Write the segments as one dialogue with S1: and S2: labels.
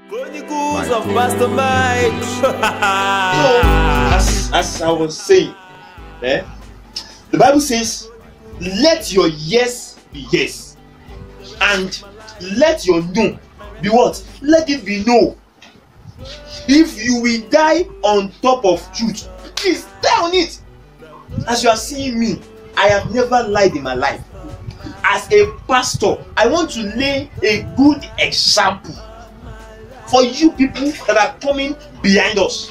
S1: Chronicles of Pastor Mike.
S2: So, as I was saying, the Bible says, let your yes be yes, and let your no be what? Let it be no. If you will die on top of truth, please die on it. As you are seeing me, I have never lied in my life. As a pastor, I want to lay a good example for you people that are coming behind us.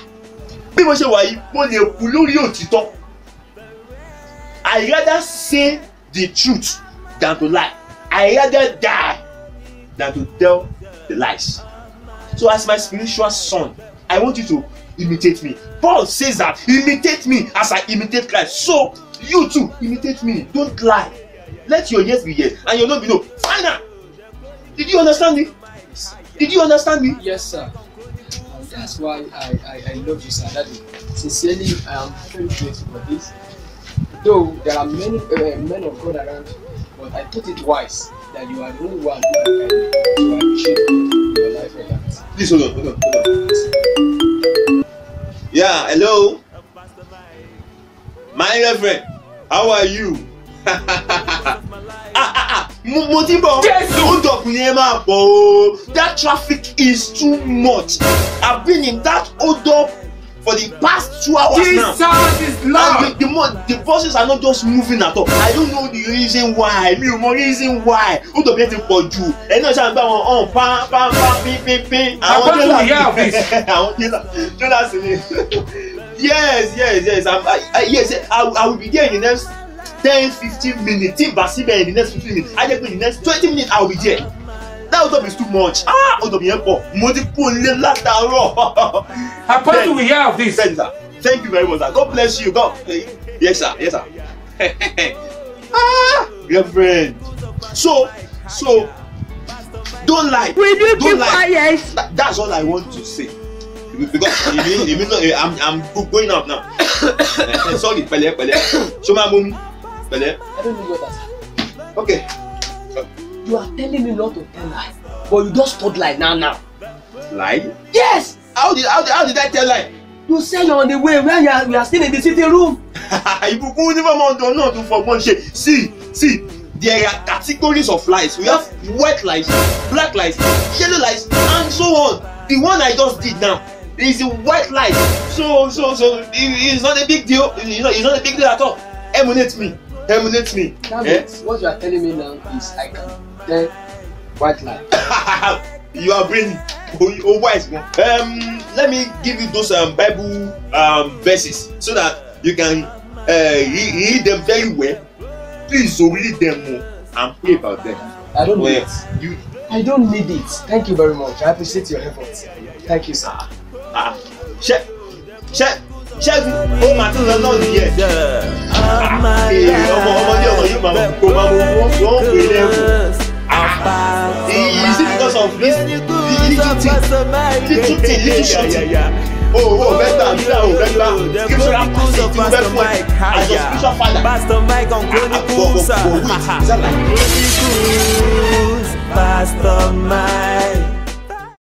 S2: I rather say the truth than to lie. I rather die than to tell the lies. So as my spiritual son, I want you to imitate me. Paul says that, imitate me as I imitate Christ. So you too, imitate me. Don't lie. Let your yes be yes and your no be no. Final. Did you understand me? Did you understand me?
S3: Yes, sir. That's why I love you, sir. Daddy. Sincerely, I am very grateful for this. Though there are many men of God around, but I thought it wise that you are the only one who can appreciate your life for that.
S2: Please hold on. Yeah, hello. My reverend, how are you? Motibo, that traffic is too much. I've been in that hold up for the past 2 hours
S3: Jesus
S2: now.
S3: Is Lord.
S2: The buses are not just moving at all. I don't know the reason why. Hold up, getting for you. And no, I'm on pam. I want Yes. Yes. I will be there in the next 10-15 minutes. In the next 15 minutes. I in the next 20 minutes. I will be there. That hold up is too much. Hold up here for
S3: Apostle, we hear of this.
S2: Thank you very much, sir. God bless you. God. Yes, sir. Reverend. So, don't lie. Don't lie. That's all I want to say. Because I'm going out now. Sorry, pele. Show my mommy. Pele.
S3: I don't know what that.
S2: Okay.
S3: You are telling me not to tell lie, but you just told lie now.
S2: Lie?
S3: Yes.
S2: How did I tell lie?
S3: You say you're on the way when you are still in the sitting room.
S2: See, there are categories of lies. We have white lies, black lies, yellow lies, and so on. The one I just did now is a white lie. So it's not a big deal. It's not a big deal at all. Emulate me.
S3: That means what you are telling me now is I can tell white lie.
S2: You are brilliant. Oh, wise one. Let me give you those Bible verses so that you can read them very well. Please, read them more and pray about them.
S3: I don't need it. I don't need it. Thank you very much. I appreciate your efforts. Thank you, sir.
S2: Check. Oh my God, yes. Is it because of this little thing? Oh, better.
S1: Pastor Mike on Chronicles. Pastor Mike.